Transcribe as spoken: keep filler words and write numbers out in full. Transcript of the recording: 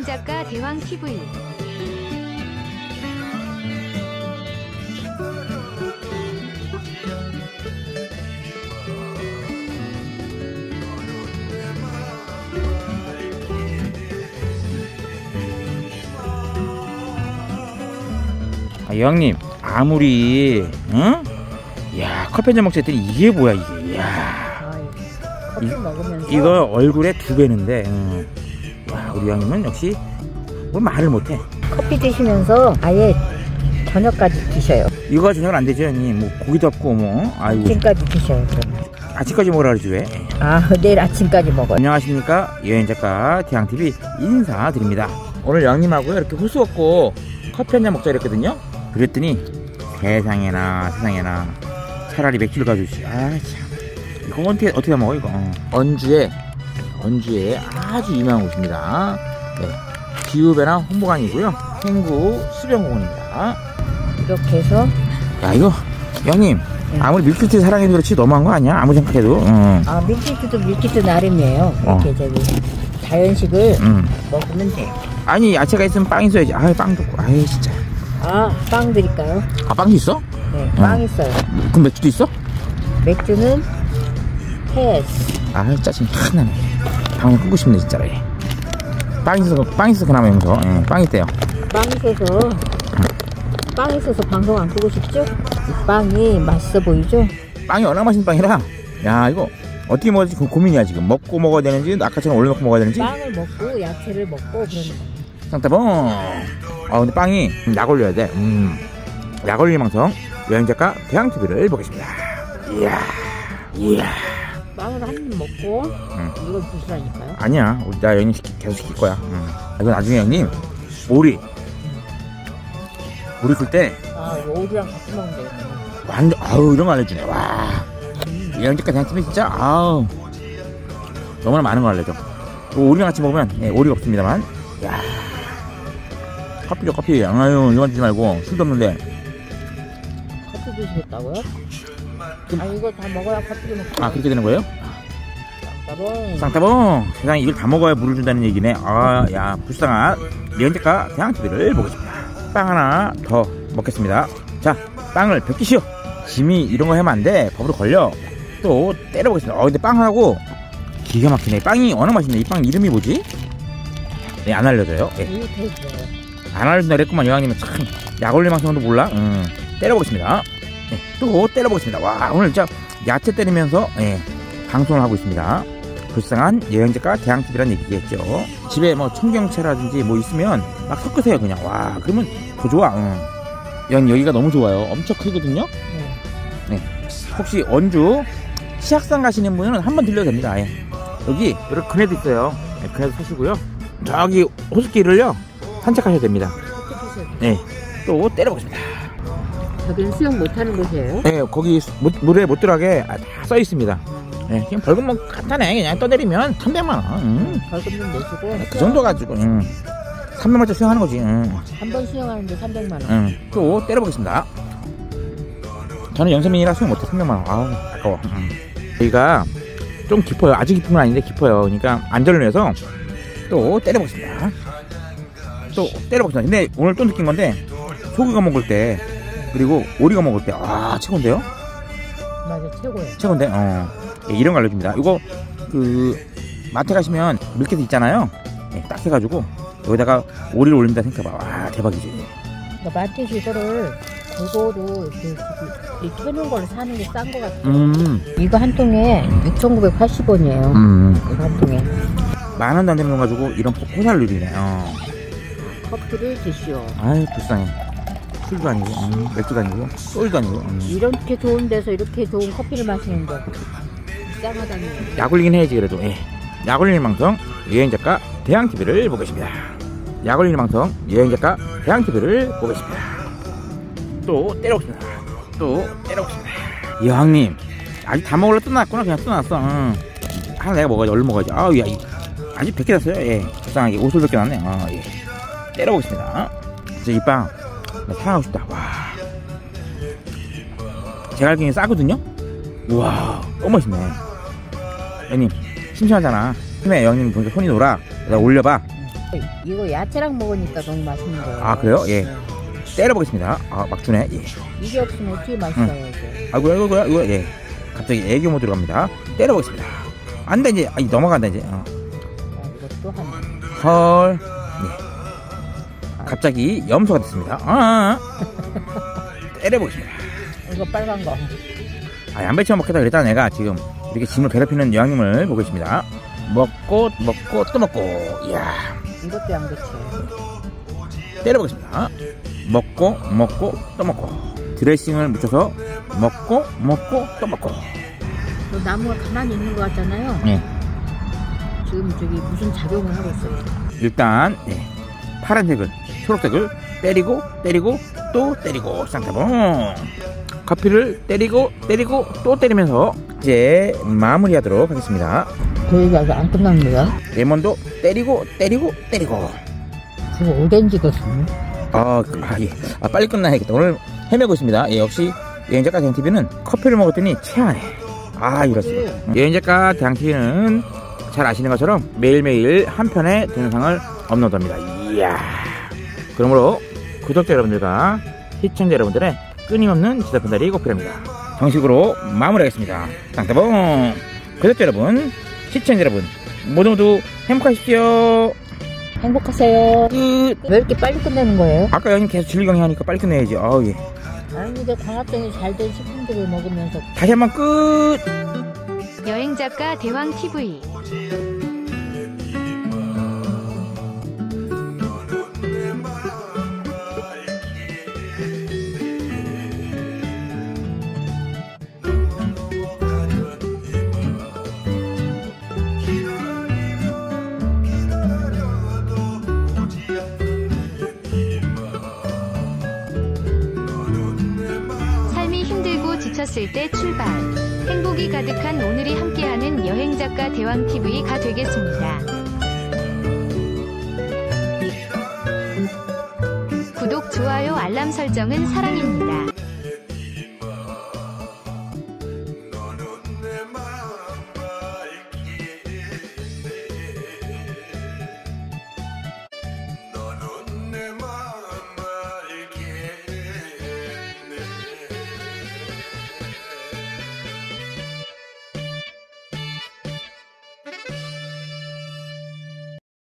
여행작가 대왕티비. 아, 여왕님 아무리 응? 야 커피 한잔 먹자 했더니 이게 뭐야 이게. 야 커피 먹으면서 이거 얼굴에 두 배는데. 응. 야 우리 여왕님은 역시 뭐 말을 못해. 커피 드시면서 아예 저녁까지 드셔요. 이거 저녁은 안 되죠 형님. 뭐 고기도 없고 뭐. 아이고. 아침까지 드셔요. 그러면. 아침까지 먹으라 그러지 왜. 아 내일 아침까지 먹어요. 안녕하십니까 여행작가 대왕티비 인사드립니다. 오늘 여왕님하고 이렇게 호수 없고 커피 한잔 먹자 이랬거든요. 그랬더니 세상에나 세상에나 차라리 맥주를 가져오지. 아참 이거 어떻게 어떻게 먹어 이거. 언주에 언주에 아주 유명한 곳입니다. 네, 기후변화 홍보관이고요. 행구 수변공원입니다. 이렇게 해서 야 이거 형님 응. 아무리 밀키트 사랑해도 그렇지 너무한 거 아니야? 아무 생각해도. 응. 아 밀키트도 밀키트 나름이에요. 이렇게 어. 저기 자연식을 응. 먹으면 돼. 아니 야채가 있으면 빵 있어야지. 아이 빵도 없고. 아이 진짜. 아 빵 드릴까요? 아 빵도 있어? 네 빵 응. 있어요. 그럼 맥주도 있어? 맥주는 패스. 아 짜증 확 나네. 방금 끄고 싶네 진짜로. 빵 있어서 빵 있어서 그나마 용서. 응, 빵 있대요. 빵 있어서 응. 빵 있어서 방송 안 끄고 싶죠? 이 빵이 맛있어 보이죠? 빵이 얼마나 맛있는 빵이라. 야 이거 어떻게 먹어야 될지 고민이야 지금. 먹고 먹어야 되는지 아까처럼 올려놓고 먹어야 되는지. 빵을 먹고 야채를 먹고 그러는 거야. 상따봉. 아 근데 빵이 약 올려야 돼. 음. 약 올릴 망성 여행작가 대왕티비를 보겠습니다. 이야 이야. 빵을 한 입 먹고 응. 이걸 드시라니까요? 아니야 우리 나 여행님 계속 시킬 거야. 응. 이건 나중에 형님 오리 오리 클 때 아 이거 오리랑 같이 먹으면 되겠네. 완전 아우 이런 거 알려주네. 와 음. 여행작가 대왕티비 진짜 아우 너무나 많은 거 알려줘. 오리랑 같이 먹으면 예, 오리가 없습니다만. 야 커피죠 커피. 아유 이만 주지 말고 술도 없는데. 커피 드시겠다고요? 아 이거 다 먹어야 커피를 먹고. 아 그렇게 되는 거예요? 쌍따봉 쌍따봉. 세상에 이걸 다 먹어야 물을 준다는 얘기네. 아 야 불쌍한 여행작가 대왕티비를 보겠습니다. 빵 하나 더 먹겠습니다. 자 빵을 벗기시오. 짐이 이런 거 하면 안 돼. 법으로 걸려. 또 때려보겠습니다. 어 근데 빵 하나고 기가 막히네. 빵이 워낙 맛있네. 이 빵 이름이 뭐지? 네 안 알려줘요. 네. 안 알려준다 그랬구만. 여왕님은 참 약올리 방송도 몰라. 음, 때려보겠습니다. 네, 또 때려보겠습니다. 와 오늘 진짜 야채 때리면서 네, 방송을 하고 있습니다. 불쌍한 여행작가 대왕티비란 얘기겠죠. 집에 뭐 청경채라든지 뭐 있으면 막 섞으세요 그냥. 와 그러면 더 좋아. 응. 여기 여기가 너무 좋아요. 엄청 크거든요. 네. 네. 혹시 원주 치악산 가시는 분은 한번 들려도 됩니다. 예. 여기 이렇게 그네도 있어요. 네, 그네도 사시고요. 저기 호숫길을요 산책하셔야 됩니다. 네. 또 때려보겠습니다. 여기는 수영 못하는 곳이에요? 네, 거기 무, 물에 못 들어가게 다 써 있습니다. 네, 그냥 벌금 뭐 간단해. 그냥 떠내리면 삼백만 원. 응. 벌금은 내시고. 네, 그 정도 가지고. 응. 삼백만 원짜리 수영하는 거지. 응. 한 번 수영하는데 삼백만 원. 응. 또 때려보겠습니다. 저는 영세민이라 수영 못해. 삼백만 원. 아우 아까워. 응. 여기가 좀 깊어요. 아주 깊은 건 아닌데 깊어요. 그러니까 안전을 위해서 또 때려보겠습니다. 또 때려보겠습니다. 근데 오늘 또 느낀 건데 소고기가 먹을 때 그리고 오리가 먹을 때 아 최고인데요? 맞아 최고예요. 최고인데 어 예, 이런 거 알려줍니다. 이거 그 마트 가시면 밀키트 있잖아요. 예, 딱 해가지고 여기다가 오리를 올린다 생각해봐. 와 대박이지. 그러니까 마트에서 이거를 골고루 이렇게 캐는 걸 사는 게 싼 거 같아요. 음. 이거 한 통에 육천구백팔십 원이에요. 음. 이거 한 통에 만 원도 안 되는 거 가지고 이런 호사를 누리네. 어. 커피를 드시오. 아이 불쌍해. 술도 아니고 음, 맥주도 아니고 솔도 아니고 음. 이렇게 좋은 데서 이렇게 좋은 커피를 마시는데 짱하다니. 약 올리긴 해야지 그래도. 예. 약 올리는 방송 여행작가 대왕티비를 보겠습니다. 약 올리는 방송 여행작가 대왕티비를 보겠습니다. 또 때려보겠습니다. 또 때려보겠습니다. 여왕님 아직 다 먹으려 떠났구나. 그냥 떠났어. 응. 하나 내가 먹어야지. 얼른 먹어야지. 아우 야 아직 백 개 났어요. 예. 불쌍하게 옷을 몇 개 났네. 아 예. 때려보겠습니다. 이제 이 빵 나 사랑하고 싶다. 와 제가 알기엔 싸거든요. 우와 너무 맛있네. 형님 심심하잖아. 힘에 형님 보니까 손이 놀아. 내가 올려봐. 이거 야채랑 먹으니까 너무 맛있는 거예요. 아, 그래요? 예. 때려보겠습니다. 아, 막 주네. 예. 이게 없으면 어떻게 맛있어요, 이게. 아이고, 아이고, 아이고, 이거, 예. 갑자기 애교 모드로 갑니다. 때려보겠습니다. 안 돼, 이제. 아니, 넘어간다, 이제. 어. 자, 이것도 한. 헐. 예. 갑자기 염소가 됐습니다. 아, 때려보겠습니다. 이거 빨간 거. 아, 양배추 먹겠다 그랬다, 내가 지금. 이렇게 짐을 괴롭히는 여왕님을 보고 있습니다. 먹고, 먹고, 또 먹고. 이야. 이것도 양배추. 때려보겠습니다. 먹고, 먹고, 또 먹고. 드레싱을 묻혀서 먹고, 먹고, 또 먹고. 그 나무가 가만히 있는 것 같잖아요. 예. 지금 저기 무슨 작용을 하고 있어요. 일단, 예. 파란색을, 초록색을 때리고, 때리고, 또 때리고, 쌍따봉. 커피를 때리고, 때리고, 또 때리면서 이제 마무리하도록 하겠습니다. 그 얘기 아직 안 끝납니다. 레몬도 때리고, 때리고, 때리고. 그거 오렌지도 쓰네. 아, 아, 예. 아, 빨리 끝나야겠다. 오늘 헤매고 있습니다. 예, 역시 여행작가 대항티비는 커피를 먹었더니 체하네. 아, 이렇습니다. 여행작가 대항티비는 잘 아시는 것처럼 매일매일 한 편의 동영상을 업로드합니다. 이야. 그러므로 구독자 여러분들과 시청자 여러분들의 끊임없는 지도편달이 꼭 필요합니다. 정식으로 마무리하겠습니다. 땅따봉. 구독자 여러분, 시청자 여러분, 모두 모두 행복하십시오. 행복하세요. 끝. 왜 이렇게 빨리 끝내는 거예요? 아까 형님 계속 진리강의 하니까 빨리 끝내야지. 아우, 예. 아니, 근데 광합성이 잘 된 식품들을 먹으면서. 다시 한번 끝. 여행작가 대왕티비. 삶이 힘들고 지쳤을 때 출발. 행복이 가득한 오늘이 함께하는 여행작가 대왕티비가 되겠습니다. 구독, 좋아요, 알람 설정은 사랑입니다.